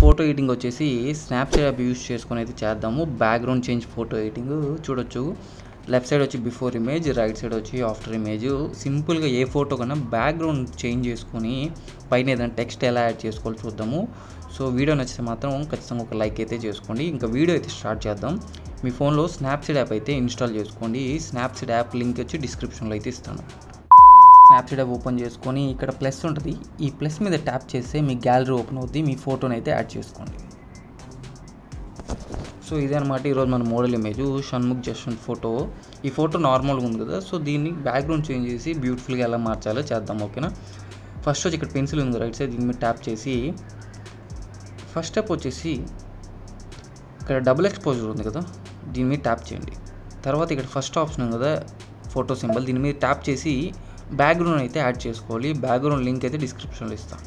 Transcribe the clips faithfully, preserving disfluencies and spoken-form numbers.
Photo editing వచ్చేసి Snapseed app use చేసుకొని అయితే చేద్దాము. బ్యాక్గ్రౌండ్ చేంజ్ ఫోటో ఎడిటింగ్ చూడొచ్చు. లెఫ్ట్ సైడ్ వచ్చి బిఫోర్ ఇమేజ్, రైట్ సైడ్ వచ్చి ఆఫ్టర్ ఇమేజ్. సింపుల్గా ఏ ఫోటో కన్నా బ్యాక్గ్రౌండ్ చేంజ్ చేసుకొని పైన ఏదైనా టెక్స్ట్ ఎలా యాడ్ చేసుకోవాలో చూద్దాము. సో వీడియో నచ్చితే మాత్రం ఖచ్చితంగా ఒక లైక్ అయితే చేసుకోండి. ఇంకా వీడియో అయితే స్టార్ట్ చేద్దాం. మీ ఫోన్లో స్నాప్సీడ్ యాప్ అయితే ఇన్స్టాల్ చేసుకోండి. స్నాప్సీడ్ యాప్ లింక్ వచ్చి డిస్క్రిప్షన్లో అయితే ఇస్తాను. స్నాప్సీడ్ యాప్ ఓపెన్ చేసుకొని ఇక్కడ ప్లస్ ఉంటుంది. ఈ ప్లస్ మీద ట్యాప్ చేస్తే మీ గ్యాలరీ ఓపెన్ అవుతుంది. మీ ఫోటోని అయితే యాడ్ చేసుకోండి. సో ఇదే అనమాట ఈరోజు మన model image Shanmukh Jaswanth photo. ఈ ఫోటో నార్మల్గా ఉంది కదా, సో దీన్ని బ్యాక్గ్రౌండ్ చేంజ్ చేసి బ్యూటిఫుల్గా ఎలా మార్చాలో చేద్దాం. ఓకేనా. ఫస్ట్ వచ్చి ఇక్కడ పెన్సిల్ ఉంది రైట్ సైడ్, దీని మీద ట్యాప్ చేసి ఫస్ట్ స్టెప్ వచ్చేసి ఇక్కడ డబుల్ ఎక్స్పోజర్ ఉంది కదా, దీని మీద ట్యాప్ చేయండి. తర్వాత ఇక్కడ ఫస్ట్ ఆప్షన్ ఉంది కదా ఫోటో సింబల్, దీని మీద ట్యాప్ చేసి బ్యాక్గ్రౌండ్ అయితే యాడ్ చేసుకోవాలి. బ్యాక్గ్రౌండ్ లింక్ అయితే డిస్క్రిప్షన్లో ఇస్తాను.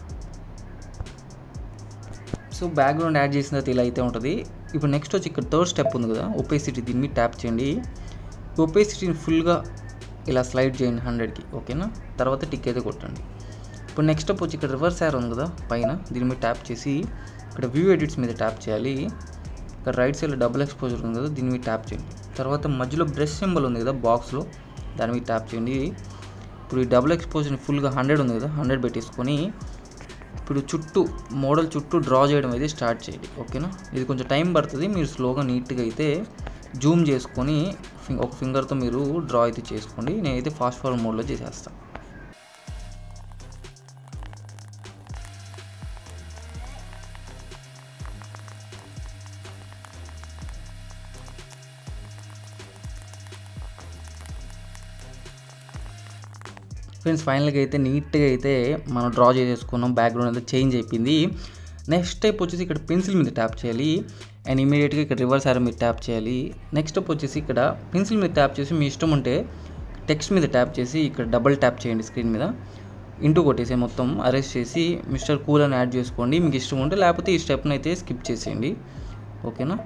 సో బ్యాక్గ్రౌండ్ యాడ్ చేసిన తర్వాత ఇలా అయితే ఉంటుంది. ఇప్పుడు నెక్స్ట్ వచ్చి ఇక్కడ థర్డ్ స్టెప్ ఉంది కదా ఒపేసిటీ, దీని మీద ట్యాప్ చేయండి. ఒపేసిటీని ఫుల్గా ఇలా స్లైడ్ చేయండి హండ్రెడ్కి. ఓకేనా. తర్వాత టిక్ అయితే కొట్టండి. ఇప్పుడు నెక్స్ట్ స్టెప్ వచ్చి ఇక్కడ రివర్స్ యారో ఉంది కదా పైన, దీని మీద ట్యాప్ చేసి ఇక్కడ వ్యూ ఎడిట్స్ మీద ట్యాప్ చేయాలి. ఇక్కడ రైట్ సైడ్లో డబుల్ ఎక్స్పోజర్ ఉంది కదా, దీని మీద ట్యాప్ చేయండి. తర్వాత మధ్యలో బ్రష్ సింబల్ ఉంది కదా బాక్స్లో, దాని మీద ట్యాప్ చేయండి. ఇప్పుడు ఈ డబుల్ ఎక్స్పోజర్ని ఫుల్గా హండ్రెడ్ ఉంది కదా, హండ్రెడ్ పెట్టేసుకొని ఇప్పుడు చుట్టూ మోడల్ చుట్టూ డ్రా చేయడం అయితే స్టార్ట్ చేయండి. ఓకేనా. ఇది కొంచెం టైం పడుతుంది, మీరు స్లోగా నీట్గా అయితే జూమ్ చేసుకొని ఒక ఫింగర్తో మీరు డ్రా అయితే చేసుకోండి. నేనైతే ఫాస్ట్ ఫార్వర్డ్ మోడ్లో చేసేస్తాను. ఫ్రెండ్స్ ఫైనల్గా అయితే నీట్గా అయితే మనం డ్రా చేసేసుకున్నాం. బ్యాక్గ్రౌండ్ అయితే చేంజ్ అయిపోయింది. నెక్స్ట్ స్టెప్ వచ్చేసి ఇక్కడ పెన్సిల్ మీద ట్యాప్ చేయాలి అండ్ ఇమీడియట్గా ఇక్కడ రివర్స్ యారో మీద ట్యాప్ చేయాలి. నెక్స్ట్ స్టెప్ వచ్చేసి ఇక్కడ పెన్సిల్ మీద ట్యాప్ చేసి మీ ఇష్టం ఉంటే టెక్స్ట్ మీద ట్యాప్ చేసి ఇక్కడ డబుల్ ట్యాప్ చేయండి స్క్రీన్ మీద, ఇంటూ కొట్టేసి మొత్తం అరెస్ట్ చేసి మిస్టర్ కూల్ అని యాడ్ చేసుకోండి మీకు ఇష్టం ఉంటే, లేకపోతే ఈ స్టెప్ని అయితే స్కిప్ చేసేయండి. ఓకేనా.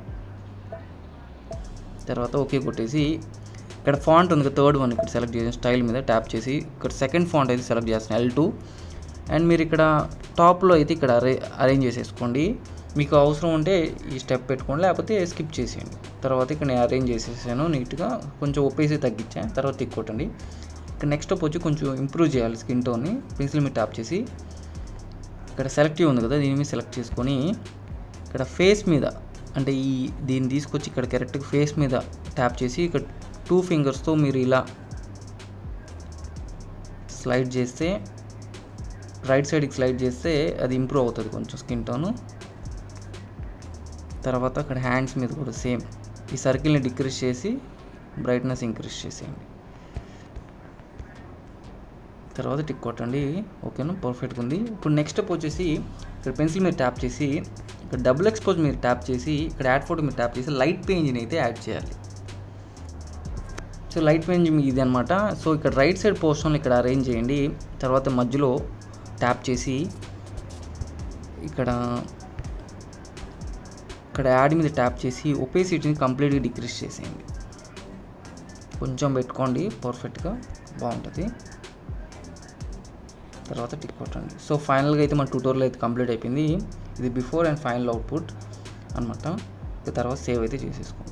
తర్వాత ఓకే కొట్టేసి ఇక్కడ ఫాంట్ ఉంది థర్డ్ వన్, ఇక్కడ సెలెక్ట్ చేసిన స్టైల్ మీద ట్యాప్ చేసి ఇక్కడ సెకండ్ ఫాంట్ అయితే సెలెక్ట్ చేస్తాను ఎల్ టూ. అండ్ మీరు ఇక్కడ టాప్లో అయితే ఇక్కడ అరే అరేంజ్ చేసేసుకోండి. మీకు అవసరం ఉంటే ఈ స్టెప్ పెట్టుకోండి, లేకపోతే స్కిప్ చేసేయండి. తర్వాత ఇక్కడ నేను అరేంజ్ చేసేసాను నీట్గా, కొంచెం ఒప్పేసి తగ్గించాను. తర్వాత టిక్ కొట్టండి. ఇక్కడ నెక్స్ట్ స్టెప్ వచ్చి కొంచెం ఇంప్రూవ్ చేయాలి స్కిన్ టోన్ని. పెన్సిల్ మీద ట్యాప్ చేసి ఇక్కడ సెలెక్టివ్ ఉంది కదా, దీని మీద సెలెక్ట్ చేసుకొని ఇక్కడ ఫేస్ మీద అంటే ఈ దీన్ని తీసుకొచ్చి ఇక్కడ కరెక్ట్గా ఫేస్ మీద ట్యాప్ చేసి ఇక్కడ టూ ఫింగర్స్తో మీరు ఇలా స్లైడ్ చేస్తే రైట్ సైడ్కి స్లైడ్ చేస్తే అది ఇంప్రూవ్ అవుతుంది కొంచెం స్కిన్ టోను. తర్వాత అక్కడ హ్యాండ్స్ మీద కూడా సేమ్ ఈ సర్కిల్ని డిక్రీజ్ చేసి బ్రైట్నెస్ ఇంక్రీజ్ చేసేయండి. తర్వాత టిక్ కొట్టండి. ఓకేనా, పర్ఫెక్ట్గా ఉంది. ఇప్పుడు నెక్స్ట్ స్టెప్ వచ్చేసి ఇక్కడ పెన్సిల్ మీద ట్యాప్ చేసి ఇక్కడ డబుల్ ఎక్స్పోజ్ మీద ట్యాప్ చేసి ఇక్కడ యాడ్ ఫోటో మీద ట్యాప్ చేసి లైట్ పేంజ్ని అయితే యాడ్ చేయాలి. సో లైట్ పేంజ్ ఇది అనమాట. సో ఇక్కడ రైట్ సైడ్ పోర్షన్లో ఇక్కడ అరేంజ్ చేయండి. తర్వాత మధ్యలో ట్యాప్ చేసి ఇక్కడ ఇక్కడ యాడ్ మీద ట్యాప్ చేసి ఒపేసిటీని కంప్లీట్గా డిక్రీజ్ చేసేయండి. కొంచెం పెట్టుకోండి, పర్ఫెక్ట్గా బాగుంటుంది. తర్వాత టిక్ కొట్టండి. సో ఫైనల్గా అయితే మన ట్యూటోరియల్ అయితే కంప్లీట్ అయిపోయింది. ఇది బిఫోర్ అండ్ ఫైనల్ అవుట్పుట్ అనమాట. తర్వాత సేవ్ అయితే చేసేసుకోండి.